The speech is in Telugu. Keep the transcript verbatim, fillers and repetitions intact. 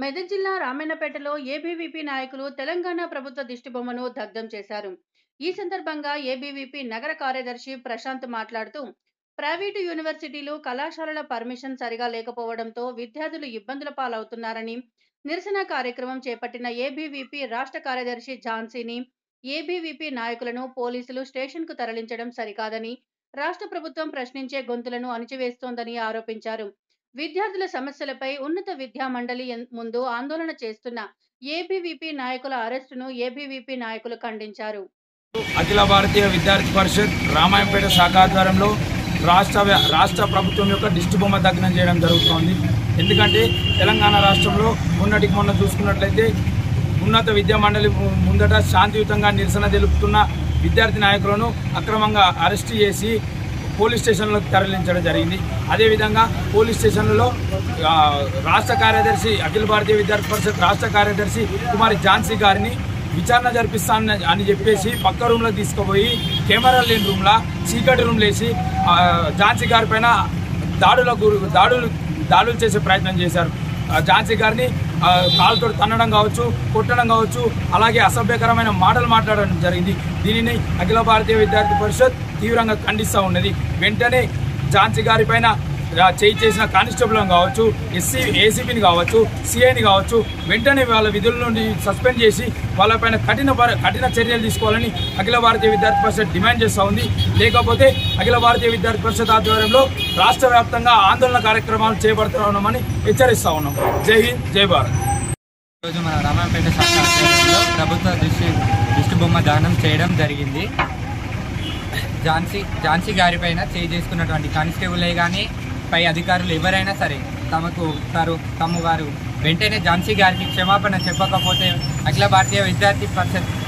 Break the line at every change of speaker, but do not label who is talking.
మెదక్ జిల్లా రామన్నపేటలో ఏబీవీపీ నాయకులు తెలంగాణ ప్రభుత్వ దిష్టిబొమ్మను దగ్ధం చేశారు. ఈ సందర్భంగా ఏబీవీపీ నగర కార్యదర్శి ప్రశాంత్ మాట్లాడుతూ, ప్రైవేటు యూనివర్సిటీలు, కళాశాలల పర్మిషన్ సరిగా లేకపోవడంతో విద్యార్థులు ఇబ్బందుల పాలవుతున్నారని, నిరసన కార్యక్రమం చేపట్టిన ఏబీవీపీ రాష్ట్ర కార్యదర్శి ఝాన్సీని, ఏబీవీపీ నాయకులను పోలీసులు స్టేషన్కు తరలించడం సరికాదని, రాష్ట్ర ప్రభుత్వం ప్రశ్నించే గొంతులను అణిచివేస్తోందని ఆరోపించారు. విద్యార్థుల సమస్యలపై ఉన్నత విద్యా మండలి ముందు ఆందోళన చేస్తున్న ఏబీవీపీ నాయకుల అరెస్టును ఏబీవీపీ నాయకులు ఖండించారు.
అఖిల భారతీయ విద్యార్థి పరిషత్ రామాయంపేట శాఖ ఆధ్వర్యంలో రాష్ట్ర రాష్ట్ర ప్రభుత్వం యొక్క దిష్టి బొమ్మ దగ్నం చేయడం జరుగుతోంది. ఎందుకంటే తెలంగాణ రాష్ట్రంలో మొన్నటికి మొన్న చూసుకున్నట్లయితే ఉన్నత విద్యా మండలి ముందట శాంతియుతంగా నిరసన తెలుపుతున్న విద్యార్థి నాయకులను అక్రమంగా అరెస్టు చేసి పోలీస్ స్టేషన్లకు తరలించడం జరిగింది. అదేవిధంగా పోలీస్ స్టేషన్లలో రాష్ట్ర కార్యదర్శి అఖిల భారతీయ విద్యార్థి పరిషత్ రాష్ట్ర కార్యదర్శి కుమారి ఝాన్సీ గారిని విచారణ జరిపిస్తాను అని చెప్పేసి పక్క రూమ్లో తీసుకుపోయి కెమెరా లేని రూమ్లో చీకటి రూమ్లో వేసి ఝాన్సీ గారి పైన దాడుల దాడులు దాడులు చేసే ప్రయత్నం చేశారు. ఝాన్సీ గారిని కాలుతో తన్నడం కావచ్చు, కొట్టడం కావచ్చు, అలాగే అసభ్యకరమైన మాటలు మాట్లాడడం జరిగింది. దీనిని అఖిల భారతీయ విద్యార్థి పరిషత్ తీవ్రంగా ఖండిస్తూ ఉన్నది. వెంటనే ఝాన్సీ గారి పైన చేయి చేసిన కానిస్టేబుల్ని కావచ్చు, ఎస్సీ ఏసీపీని కావచ్చు, సిఐని కావచ్చు, వెంటనే వాళ్ళ విధుల నుండి సస్పెండ్ చేసి వాళ్ళపైన కఠిన కఠిన చర్యలు తీసుకోవాలని అఖిల భారతీయ విద్యార్థి పరిషత్ డిమాండ్ చేస్తూ ఉంది. లేకపోతే అఖిల భారతీయ విద్యార్థి పరిషత్ ఆధ్వర్యంలో రాష్ట్ర వ్యాప్తంగా ఆందోళన కార్యక్రమాలు చేపడుతున్నామని హెచ్చరిస్తూ ఉన్నాం. జై హింద్, జై భారత్.
ఈరోజు మన రామాయంపేట శాఖ ఆధ్వర్యంలో ప్రభుత్వ దృష్టి దిష్టి బొమ్మ దానం చేయడం జరిగింది. ఝాన్సీ ఝాన్సీ గారి పైన చేయి చేసుకున్నటువంటి కానిస్టేబులే కానీ పై అధికారులు ఎవరైనా సరే తమకు వారు తమ వారు వెంటనే ఝాన్సీ గారికి క్షమాపణ చెప్పకపోతే అఖిల భారతీయ విద్యార్థి పరిషత్